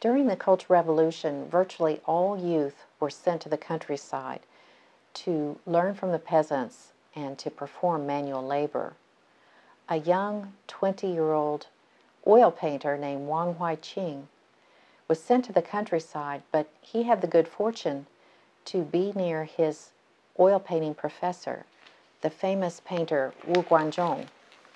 During the Cultural Revolution, virtually all youth were sent to the countryside to learn from the peasants and to perform manual labor. A young 20-year-old oil painter named Wang Huaiqing was sent to the countryside, but he had the good fortune to be near his oil painting professor, the famous painter Wu Guanzhong,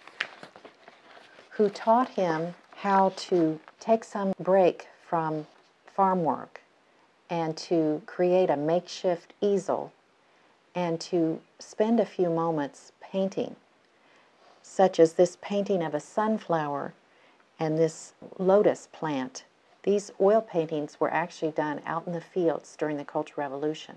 who taught him how to take some break from farm work and to create a makeshift easel and to spend a few moments painting, such as this painting of a sunflower and this lotus plant. These oil paintings were actually done out in the fields during the Cultural Revolution.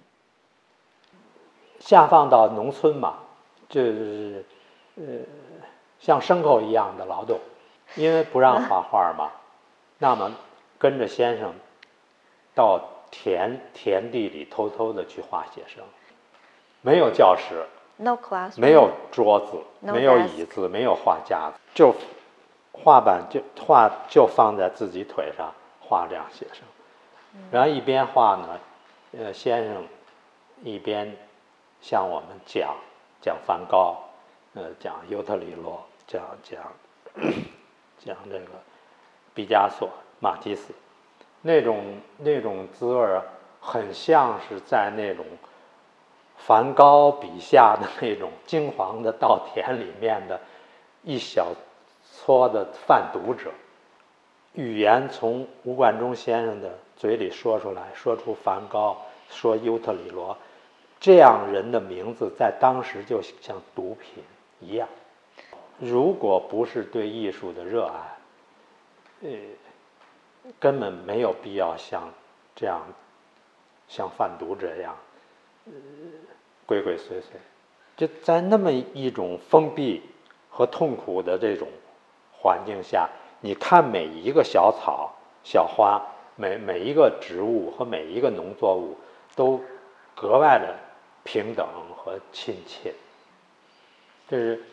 下放到农村嘛，就是像牲口一样的劳动，因为不让画画嘛，那么跟着先生到田地里偷偷的去画写生，没有教室， No class， 没有桌子， No 没有 desk 椅子，没有画架子，就画板就放在自己腿上画这样写生，然后一边画呢，先生一边向我们讲梵高，讲尤特里罗，讲这个毕加索、马蒂斯，那种滋味很像是在那种梵高笔下的那种金黄的稻田里面的一小撮的贩毒者。语言从吴冠中先生的嘴里说出来，说出梵高，说尤特里罗，这样人的名字在当时就像毒品一样。如果不是对艺术的热爱，根本没有必要这样像贩毒这样，鬼鬼祟祟。就在那么一种封闭和痛苦的这种环境下，你看每一个小草、小花，每一个植物和每一个农作物都格外的平等和亲切。这是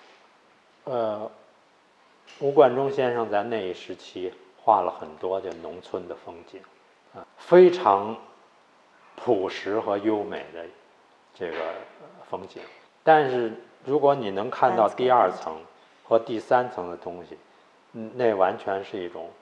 吴冠中先生在那一时期画了很多的农村的风景，非常朴实和优美的这个风景。但是如果你能看到第二层和第三层的东西，那完全是一种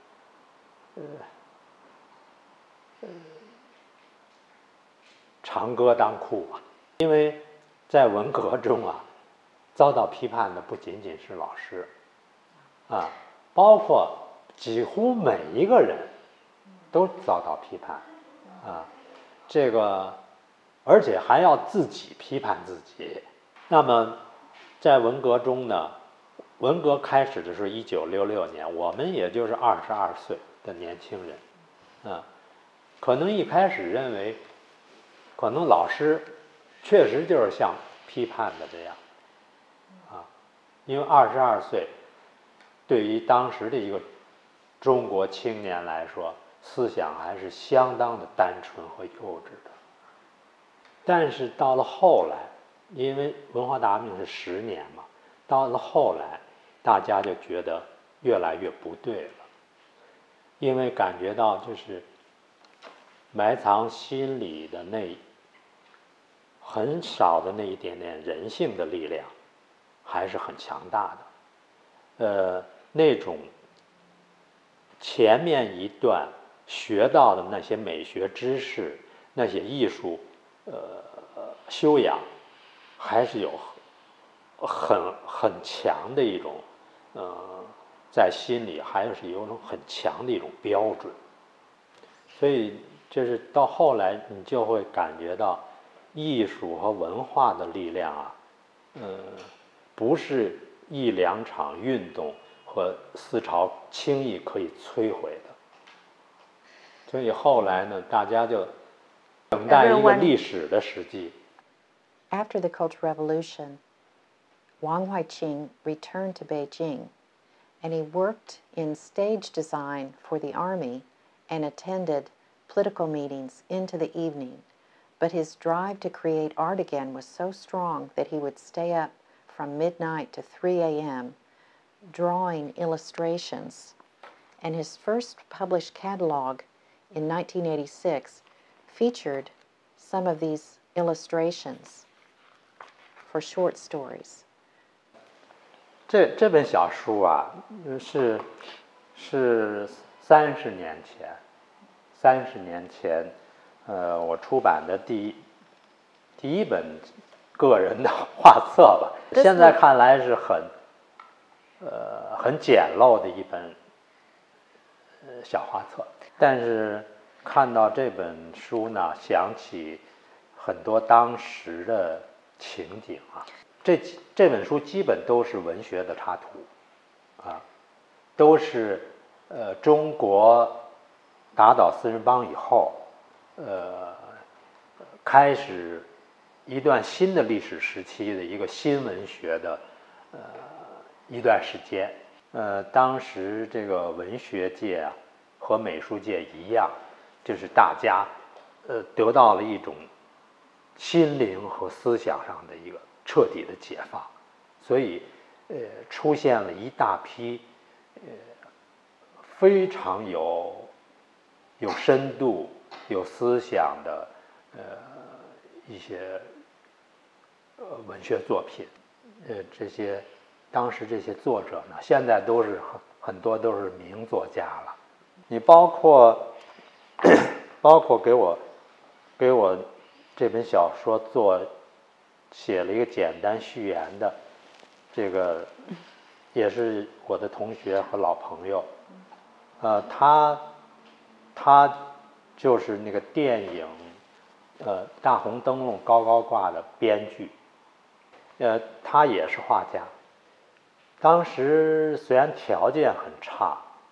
长歌当哭啊！因为在文革中啊，遭到批判的不仅仅是老师啊，包括几乎每一个人都遭到批判啊，这个而且还要自己批判自己。那么在文革中呢，文革开始的是1966年，我们也就是22岁的年轻人啊，可能一开始认为，可能老师确实就是像批判的这样啊，因为22岁对于当时的一个中国青年来说，思想还是相当的单纯和幼稚的。但是到了后来，因为文化大革命是10年嘛，到了后来大家就觉得越来越不对了，因为感觉到就是埋藏心里的那很少的那一点点人性的力量还是很强大的。那种前面一段学到的那些美学知识，那些艺术修养，还是有很强的一种在心里还是有一种很强的一种标准。所以就是到后来你就会感觉到艺术和文化的力量啊，不是一两场运动和思潮轻易可以摧毁的。所以后来呢，大家就等待一个历史的时机。 After the Cultural Revolution, Wang Huaiqing returned to Beijing, and he worked in stage design for the army and attended political meetings into the evening. But his drive to create art again was so strong that he would stay up from midnight to 3 a.m. drawing illustrations and his first published catalog in 1986 featured some of these illustrations for short stories. 这本小书啊，是30年前，我出版的第一本个人的画册吧。现在看来是很简陋的一本小画册，但是看到这本书呢，想起很多当时的情景啊。这本书基本都是文学的插图，啊，都是中国打倒四人帮以后，开始一段新的历史时期的一个新文学的一段时间。当时这个文学界啊和美术界一样，就是大家得到了一种心灵和思想上的一个彻底的解放，所以出现了一大批非常有深度、有思想的一些文学作品。当时这些作者呢，现在很多都是名作家了。你包括给我这本小说写了一个简单序言的，这个也是我的同学和老朋友，他就是那个电影大红灯笼高高挂的编剧，他也是画家。当时虽然条件很差，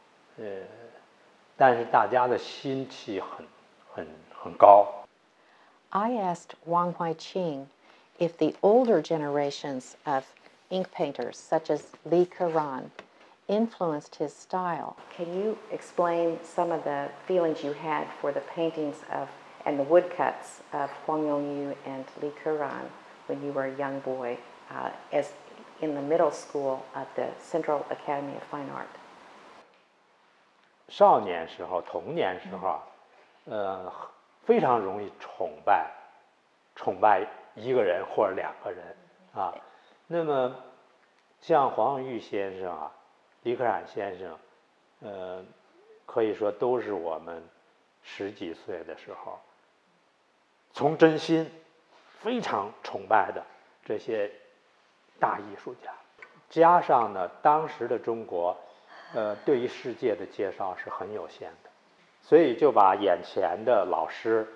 但是大家的心气很高。 I asked Wang Huaiqing if the older generations of ink painters, such as Li Keran, influenced his style. Can you explain some of the feelings you had for the paintings and the woodcuts of Huang Yongyu and Li Keran when you were a young boy, as in the middle school of the Central Academy of Fine Art? 少年时候、童年时候，非常容易崇拜一个人或者两个人啊。那么像黄永玉先生啊、李可染先生，可以说都是我们10几岁的时候从真心非常崇拜的这些大艺术家。加上呢，当时的中国对于世界的介绍是很有限的，所以就把眼前的老师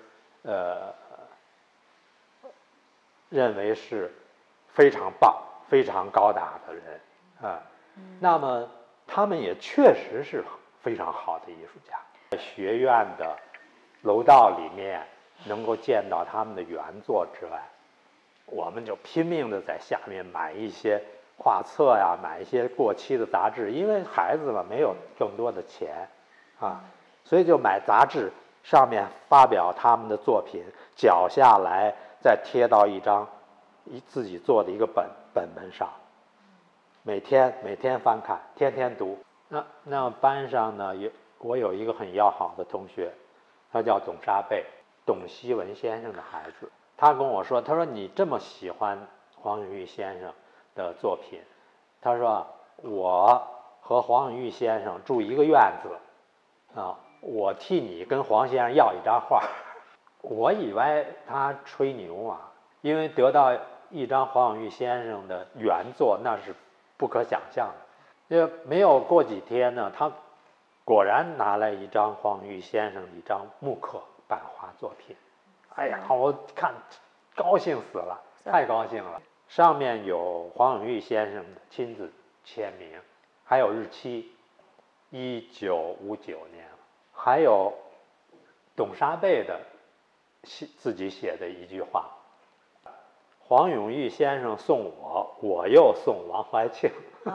认为是非常棒、非常高大的人啊。那么他们也确实是非常好的艺术家。在学院的楼道里面能够见到他们的原作之外，我们就拼命的在下面买一些画册呀，买一些过期的杂志，因为孩子嘛没有更多的钱啊，所以就买杂志，上面发表他们的作品，绞下来再贴到一张自己做的一个本上，每天翻看，天天读。那班上呢，我有一个很要好的同学，他叫董沙贝，董希文先生的孩子。他跟我说，他说你这么喜欢黄永玉先生的作品，他说我和黄永玉先生住一个院子啊，我替你跟黄先生要一张画。我以为他吹牛啊，因为得到一张黄永玉先生的原作那是不可想象的。就没有过几天呢，他果然拿来一张黄永玉先生的一张木刻版画作品。哎呀，我看高兴死了，太高兴了。上面有黄永玉先生的亲自签名，还有日期，1959年，还有董沙贝的自己写的一句话：黄永玉先生送我，我又送王怀庆。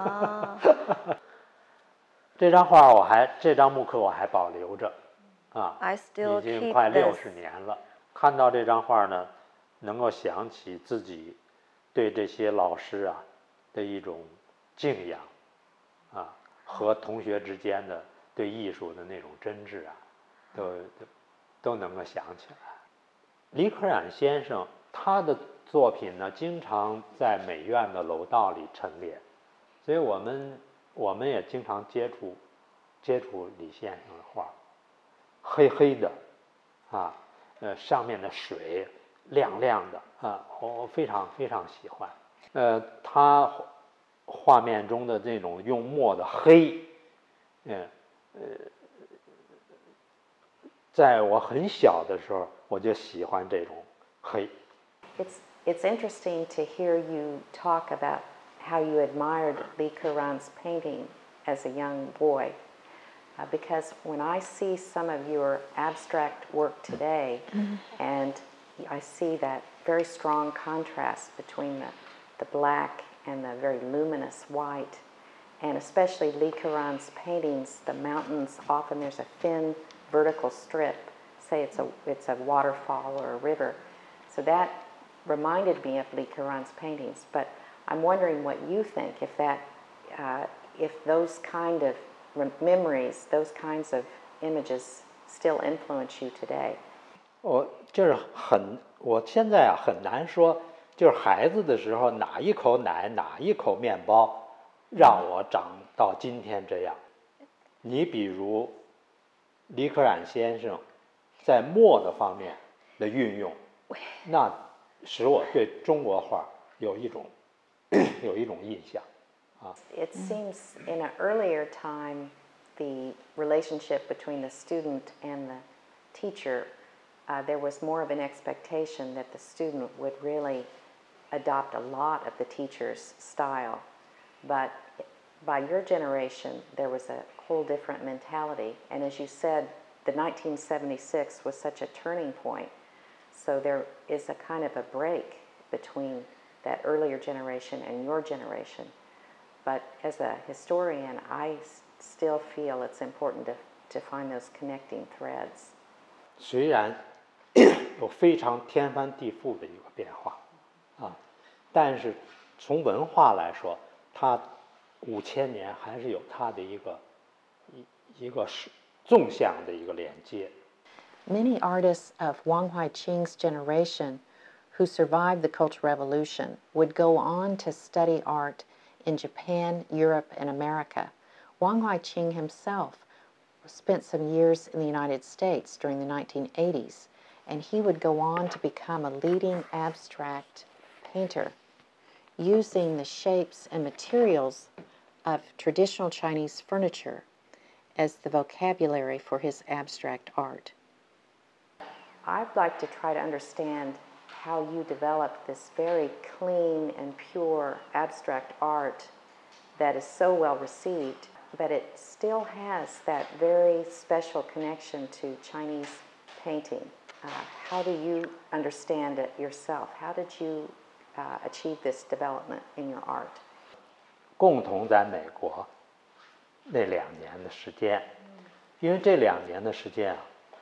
这张木刻我还保留着，啊，已经快60年了。看到这张画呢，能够想起自己对这些老师啊的一种敬仰，啊，和同学之间的对艺术的那种真挚啊，都能够想起来。李可染先生他的作品呢，经常在美院的楼道里陈列，所以我们也经常接触李先生的画，黑黑的，啊，上面的水亮亮的啊，我非常非常喜欢。他画面中的这种用墨的黑，在我很小的时候我就喜欢这种黑。 It's interesting to hear you talk about how you admired Li Keran's painting as a young boy, because when I see some of your abstract work today, and I see that very strong contrast between the black and the very luminous white, and especially Li Keran's paintings, the mountains, often there's a thin vertical strip, say it's a waterfall or a river. So that reminded me of Li Keran's paintings, but I'm wondering what you think, if those kind of memories, those kinds of images still influence you today. 我现在啊很难说，就是孩子的时候哪一口奶哪一口面包让我长到今天这样。你比如李可染先生在墨的方面的运用，那使我对中国画有一种印象啊。 It seems in an earlier time, the relationship between the student and the teacher, there was more of an expectation that the student would really adopt a lot of the teacher's style. But by your generation, there was a whole different mentality. And as you said, the 1976 was such a turning point. So there is a kind of a break between that earlier generation and your generation. But as a historian, I still feel it's important to find those connecting threads. 虽然有非常天翻地覆的一个变化啊，但是从文化来说，它5000年还是有它的一个纵向的一个连接。 Many artists of Wang Huaiqing's generation who survived the Cultural Revolution would go on to study art in Japan, Europe, and America. Wang Huaiqing himself spent some years in the United States during the 1980s, and he would go on to become a leading abstract painter, using the shapes and materials of traditional Chinese furniture as the vocabulary for his abstract art. I'd like to try to understand how you developed this very clean and pure abstract art that is so well received, but it still has that very special connection to Chinese painting. How do you understand it yourself? How did you achieve this development in your art? 共同在美国那2年的时间，因为这2年的时间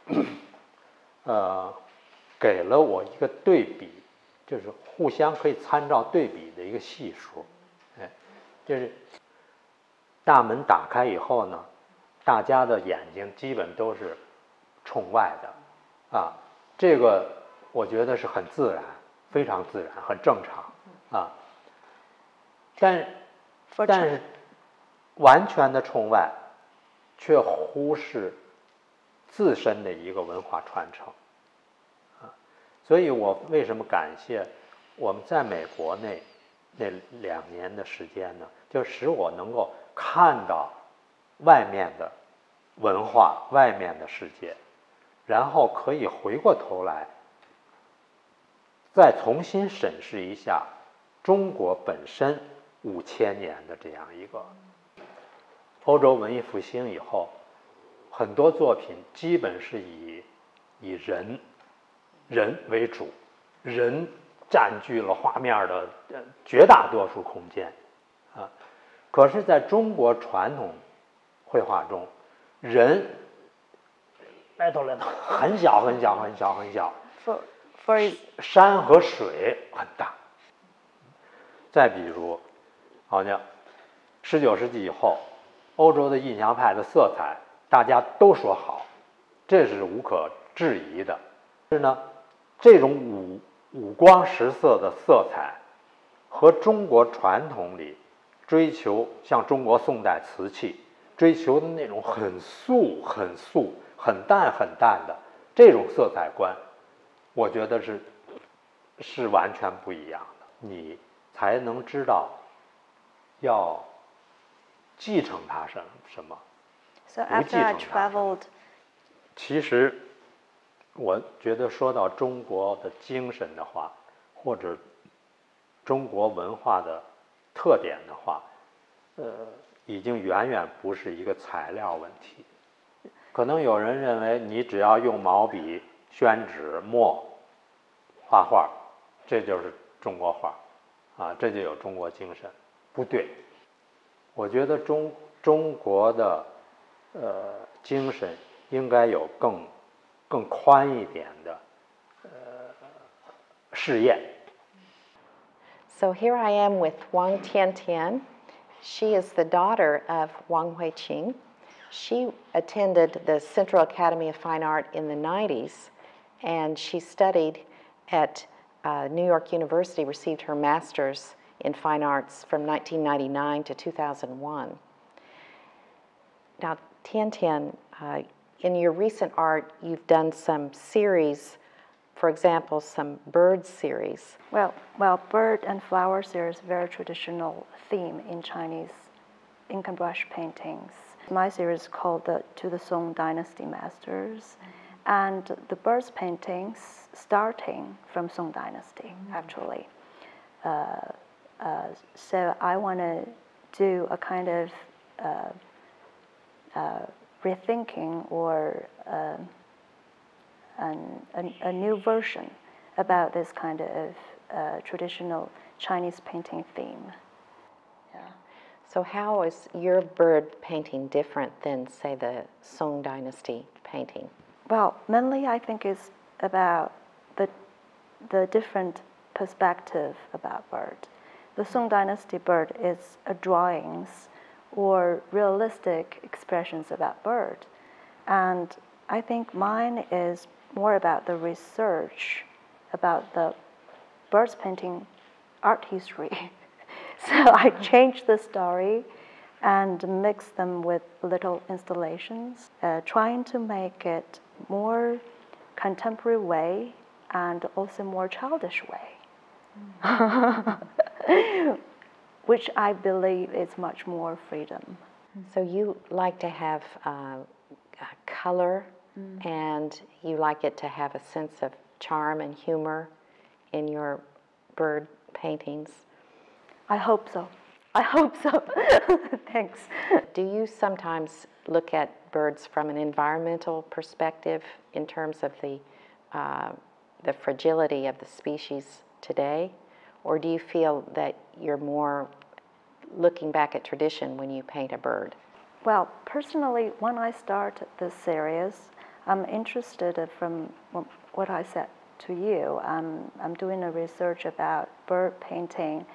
啊，给了我一个对比，就是互相可以参照对比的一个系数。就是大门打开以后呢，大家的眼睛基本都是冲外的啊，这个我觉得是很自然，非常自然，很正常啊。但是完全的冲外，却忽视自身的一个文化传承啊。所以我为什么感谢我们在美国那2年的时间呢？就使我能够看到外面的文化、外面的世界，然后可以回过头来再重新审视一下中国本身5000年的这样一个欧洲文艺复兴以后，很多作品基本是以人为主，人占据了画面的绝大多数空间啊。可是在中国传统绘画中，人来头很小很小很小很小，山和水很大。再比如，好像19世纪以后，欧洲的印象派的色彩大家都说好，这是无可置疑的。是呢，这种五光十色的色彩，和中国传统里追求像中国宋代瓷器追求的那种很素、很淡的这种色彩观，我觉得是完全不一样的。你才能知道要继承它什么。 So after I traveled， 其实我觉得说到中国的精神的话，或者中国文化的特点的话，已经远远不是一个材料问题。可能有人认为你只要用毛笔、宣纸、墨画画，这就是中国画，啊，这就有中国精神。不对，我觉得中国的精神应该有更宽一点的视野。 So here I am with Wang Tiantian. She is the daughter of Wang Huaiqing. She attended the Central Academy of Fine Art in the 90s, and she studied at New York University, received her master's in fine arts from 1999 to 2001. Now, Tiantian, in your recent art, you've done some series, for example, some bird series. Well, bird and flower series, very traditional theme in Chinese ink and brush paintings. My series called To the Song Dynasty Masters, and the birds paintings starting from Song Dynasty, actually. So I want to do a kind of rethinking or a new version about this kind of traditional Chinese painting theme. Yeah. So how is your bird painting different than, say, the Song Dynasty painting? Well, mainly I think it's about the different perspective about bird. The Song Dynasty bird is drawings or realistic expressions about bird. And I think mine is more about the research about the birds painting art history. So I changed the story and mixed them with little installations, trying to make it more contemporary way and also more childish way. Which I believe is much more freedom. So you like to have color, and you like it to have a sense of charm and humor in your bird paintings? I hope so. I hope so. Thanks. Do you sometimes look at birds from an environmental perspective in terms of the fragility of the species today? Or do you feel that you're more looking back at tradition when you paint a bird? Well, personally, when I start this series, I'm interested from what I said to you. I'm doing a research about bird painting,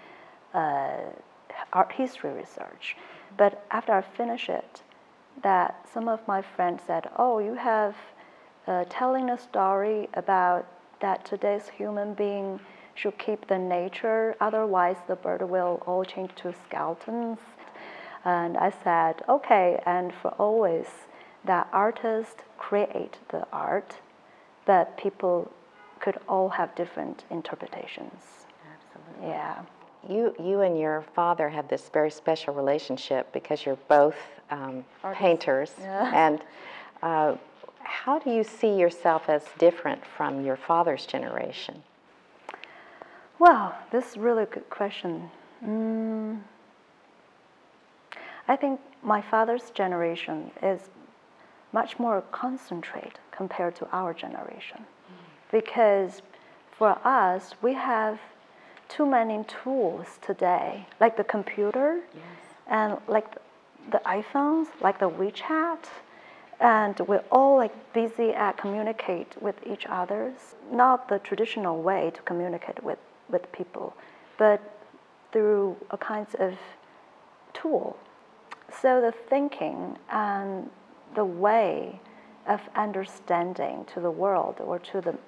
art history research. But after I finish it, that some of my friends said, oh, you have telling a story about that today's human being should keep the nature, otherwise the bird will all change to skeletons. And I said, okay, and for always, that artists create the art, but people could all have different interpretations. Absolutely. Yeah. You and your father have this very special relationship because you're both painters. Yeah. And how do you see yourself as different from your father's generation? Well, this is a really good question. I think my father's generation is much more concentrated compared to our generation. Because for us, we have too many tools today, like the computer, yes, and like the iPhones, like the WeChat, and we're all like busy at communicate with each other. Not the traditional way to communicate with people, but through a kind of tool. So the thinking and the way of understanding to the world or to the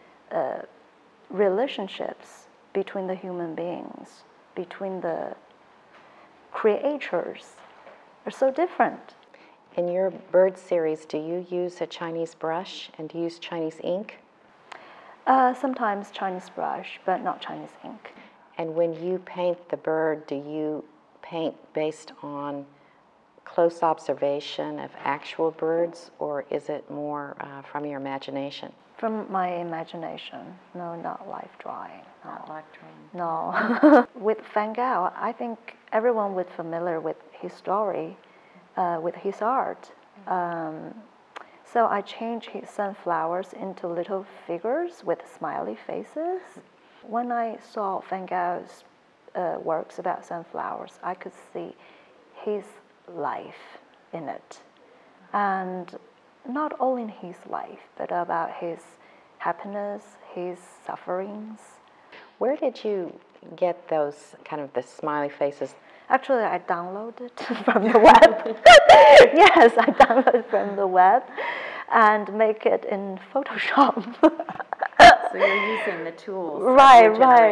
relationships between the human beings, between the creators, are so different. In your bird series, do you use a Chinese brush and do you use Chinese ink? Sometimes Chinese brush, but not Chinese ink. And when you paint the bird, do you paint based on close observation of actual birds, or is it more from your imagination? From my imagination. No, not live drawing. No. Not live drawing. No. With Van Gogh, I think everyone was familiar with his story, with his art. So I changed his sunflowers into little figures with smiley faces. When I saw Van Gogh's works about sunflowers, I could see his life in it. And not only in his life, but about his happiness, his sufferings. Where did you get those kind of the smiley faces? Actually, I downloaded from the web. Yes, I downloaded from the web and make it in Photoshop. So you're using the tools. Right.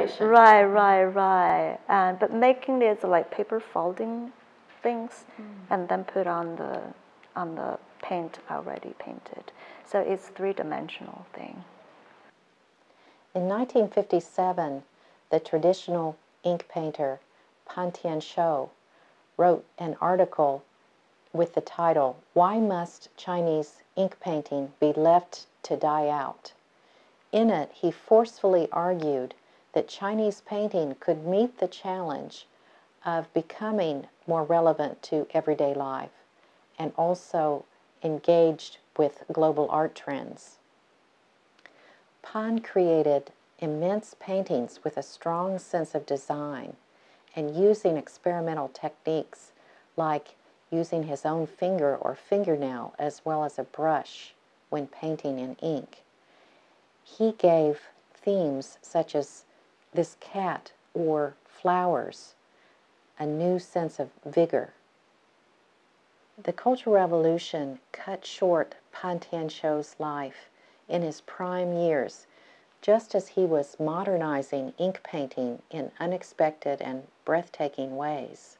And but making it like paper folding things, and then put on the paint already painted. So it's three-dimensional thing. In 1957, the traditional ink painter Pan Tianshou wrote an article with the title, "Why Must Chinese Ink Painting Be Left to Die Out?" In it, he forcefully argued that Chinese painting could meet the challenge of becoming more relevant to everyday life and also engaged with global art trends. Pan created immense paintings with a strong sense of design and using experimental techniques like using his own finger or fingernail as well as a brush when painting in ink. He gave themes such as this cat or flowers a new sense of vigor. The Cultural Revolution cut short Pan Tianshou's life in his prime years, just as he was modernizing ink painting in unexpected and breathtaking ways.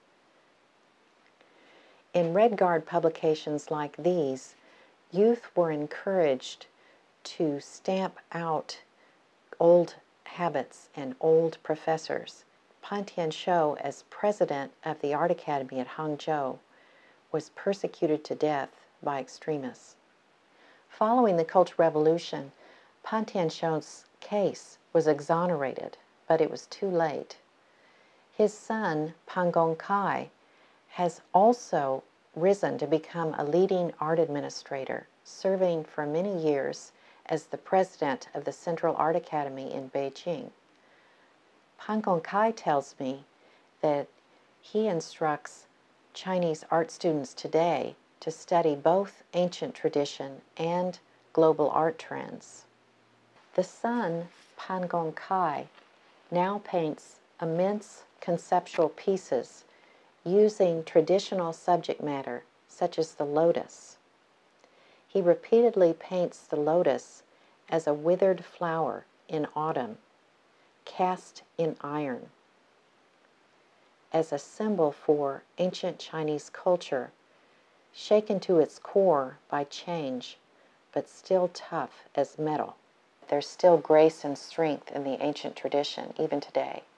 In Red Guard publications like these, youth were encouraged to stamp out old habits and old professors. Pan Tianshou, as president of the Art Academy at Hangzhou, was persecuted to death by extremists. Following the Cultural Revolution, Pan Tianshou's case was exonerated, but it was too late. His son, Pan Gongkai, has also risen to become a leading art administrator, serving for many years as the president of the Central Art Academy in Beijing. Pan Gongkai tells me that he instructs Chinese art students today to study both ancient tradition and global art trends. The son, Pan Gongkai, now paints immense conceptual pieces using traditional subject matter, such as the lotus. He repeatedly paints the lotus as a withered flower in autumn, cast in iron, as a symbol for ancient Chinese culture, shaken to its core by change, but still tough as metal. There's still grace and strength in the ancient tradition, even today.